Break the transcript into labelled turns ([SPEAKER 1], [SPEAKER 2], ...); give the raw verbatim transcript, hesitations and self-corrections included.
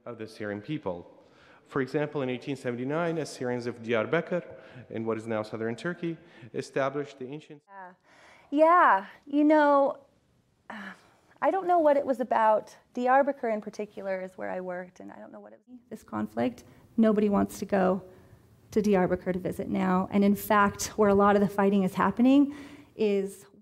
[SPEAKER 1] of the Syrian people. For example, in eighteen seventy-nine, Assyrians of Diyarbakır, in what is now southern Turkey, established the ancient...
[SPEAKER 2] Yeah, yeah. you know, uh, I don't know what it was about. Diyarbakır in particular is where I worked, and I don't know what it was. This conflict, nobody wants to go to Diyarbakır to visit now. And in fact, where a lot of the fighting is happening is